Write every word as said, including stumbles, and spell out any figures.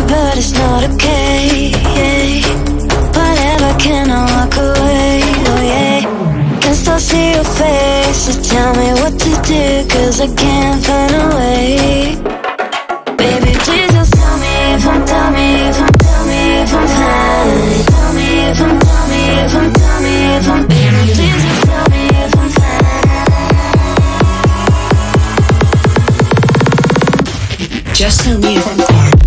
but it's not okay. Whatever, can I walk away? Oh yeah. Can still see your face, so tell me what to do, cause I can't find a way. Baby, please just tell me if I'm, tell me if I'm, tell me if I'm fine. Tell me if I'm, tell me if I'm, tell me if I'm, baby, please just tell me if I'm fine. Just tell me if I'm fine.